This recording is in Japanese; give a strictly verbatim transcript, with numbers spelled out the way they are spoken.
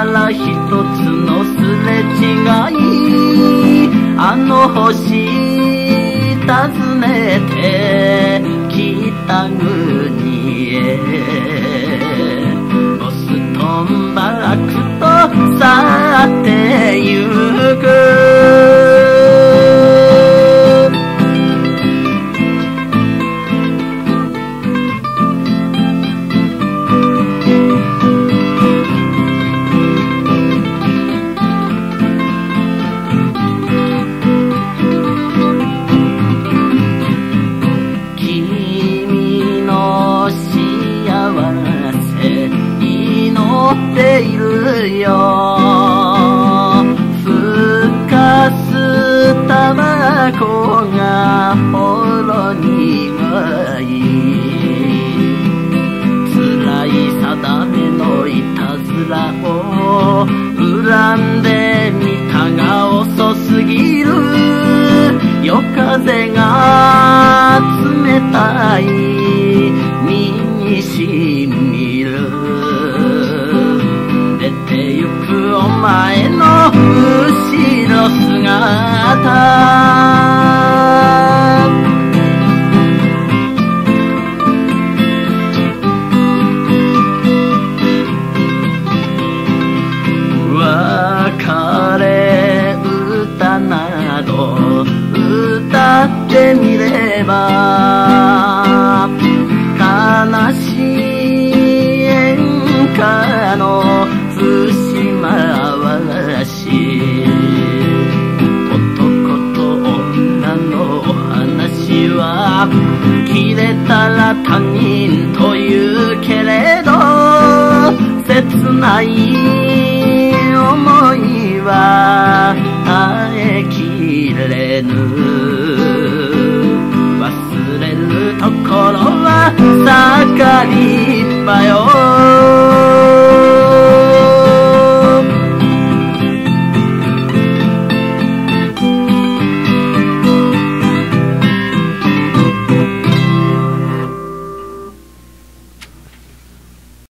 ら一つのすれ違い、あの星訪ねて北国へボストンバラクと去ってゆく。ているよ。ふかすタバコがほろ苦い。辛い定めのいたずらを恨んでみたが遅すぎる。夜風が冷たい身にしみる。お前の後ろ姿、別れ歌など歌ってみれば、悲しい演歌の節回し、男と女の話は切れたら他人というけれど、切ない思いは耐えきれぬ。忘れるところは盛りっぱよ。